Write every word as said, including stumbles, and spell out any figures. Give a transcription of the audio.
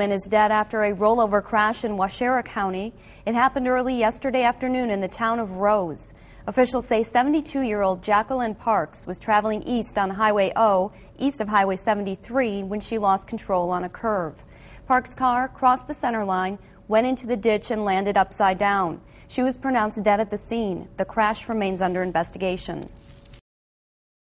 woman is dead after a rollover crash in Waushara County. It happened early yesterday afternoon in the town of Rose. Officials say seventy-two-year-old Jacqueline Parks was traveling east on Highway O, east of Highway seventy-three, when she lost control on a curve. Parks' car crossed the center line, went into the ditch, and landed upside down. She was pronounced dead at the scene. The crash remains under investigation.